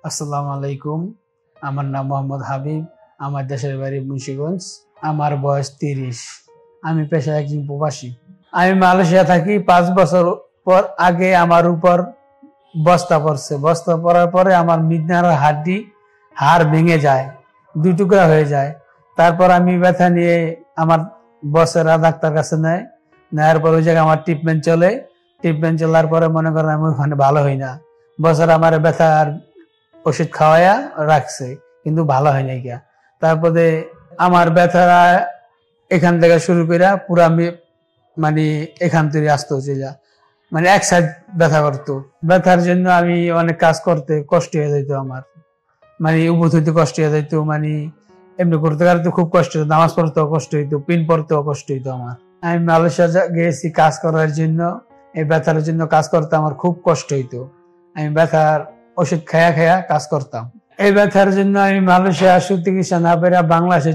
আসসালামু আলাইকুম। আমার নাম মোহাম্মদ হাবিব। আমার দেশের বাড়ি মুন্সিগঞ্জ। আমার বয়স ৩০। আমি পেশায় একজন প্রবাসী। আমি মালয়েশিয়া থাকি। ৫ বছর পর আগে আমার উপর বস্তা পড়ছে। বস্তা পড়ার পরে আমার মিদনার হাড় ভেঙে যায়, ২ টুকরা হয়ে যায়। তারপর আমি ব্যথা নিয়ে আমার বসেরা ডাক্তার কাছে নেওয়ার পর ওই জায়গায় আমার ট্রিটমেন্ট চলার পরে মনে করেন আমি ওখানে ভালো হই না। বছর আমার ব্যথার ওষুধ খাওয়াইয়া রাখছে, কিন্তু ভালো হয় নাই গিয়া। তারপরে আমার ব্যথা এখান থেকে শুরু করে পুরা মানে এখান থেকে আসতে হচ্ছে যা, মানে এক সাইড ব্যথা করতো। ব্যথার জন্য আমি অনেক কাজ করতে কষ্ট হয়ে যেত আমার, মানে উপর হইতে কষ্ট হয়ে যেত, মানে এমনি করতে করতে খুব কষ্ট হতো। নামাজ পড়তেও কষ্ট হইতো, পিন পড়তেও কষ্ট হইতো আমার। আমি মালয়েশিয়া গিয়েছি কাজ করার জন্য। এই ব্যথার জন্য কাজ করতে আমার খুব কষ্ট হইতো। আমি ব্যথার ওষুধ খায়া কাজ করতাম। এই ব্যথার জন্য আমি মালয়েশিয়া চিকিৎসা না পেরে বাংলাদেশে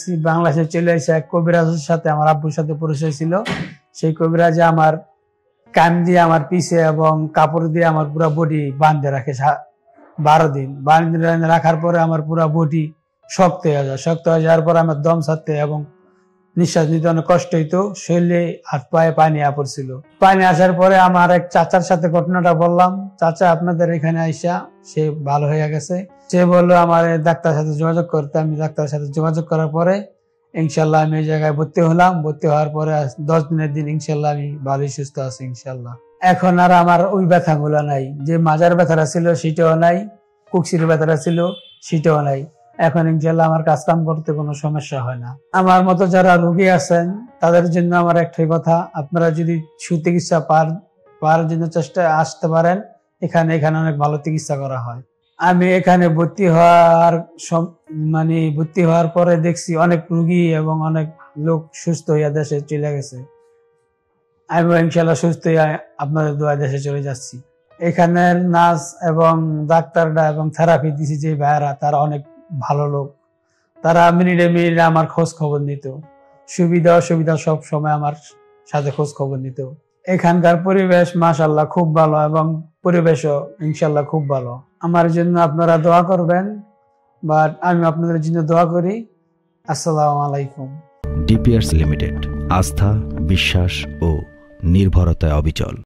চলে আসি। এক কবিরাজের সাথে আমার আব্বুর সাথে পরিচয় ছিল। সেই কবিরাজে আমার কান দিয়ে আমার পিছে এবং কাপড় দিয়ে আমার পুরো বডি বাঁধে রাখে 12 দিন। বাঁধে রাখার পরে আমার পুরো বডি শক্ত হয়ে যায়। শক্ত হয়ে যাওয়ার পর আমার দম ছাড়তে এবং নিঃশ্বাস নিতে অনেক কষ্ট হইতো। শরীরে হাত পায়ে পানি পড়ছিল। পানি আসার পরে আমার এক চাচার সাথে ঘটনাটা বললাম। চাচা আপনাদের এখানে আইসা সে ভালো হয়ে গেছে। সে বললো আমার ডাক্তারের সাথে যোগাযোগ করতে। আমি ডাক্তারের সাথে যোগাযোগ করার পরে ইনশাল্লাহ আমি এই জায়গায় ভর্তি হলাম। ভর্তি হওয়ার পরে 10 দিনের দিন ইনশাল্লাহ আমি ভালোই সুস্থ আছি ইনশাল্লাহ। এখন আর আমার ওই ব্যথাগুলো নাই। যে মাজার ব্যথাটা ছিল সেটাও নাই, কুকসির ব্যথাটা ছিল সেটাও নাই। এখন ইনশাল্লাহ আমার কাজ কাম করতে কোনো সমস্যা হয় না। আমার মতো যারা রোগী আছেন তাদের জন্য আমার একটাই কথা, আপনারা যদি সুচিকিৎসা পাওয়ার জন্য চেষ্টা আসতে পারেন। এখানে অনেক ভালো চিকিৎসা করা হয়। আমি এখানে ভর্তি হওয়ার পরে দেখছি অনেক রোগী এবং অনেক লোক সুস্থ হইয়া দেশে চলে গেছে। আমি ইনশাল্লাহ সুস্থ হইয়া আপনাদের দোয়া দেশে চলে যাচ্ছি। এখানের নার্স এবং ডাক্তাররা এবং থেরাপি দিছি যে ভাইয়ারা, তারা অনেক ভালো লোক। তারা মিনিটে আমার খোঁজ খবর নিত। সুবিধা অসুবিধা সব সময় আমার সাথে খোঁজ খবর নিত। এখানকার পরিবেশ মাশাআল্লাহ খুব ভালো এবং পরিবেশও ইনশাআল্লাহ খুব ভালো। আমার জন্য আপনারা দোয়া করবেন, বাট আমি আপনাদের জন্য দোয়া করি। আসসালামু আলাইকুম। ডিপিআরস লিমিটেড, আস্থা, বিশ্বাস ও নির্ভরতায় অবিচল।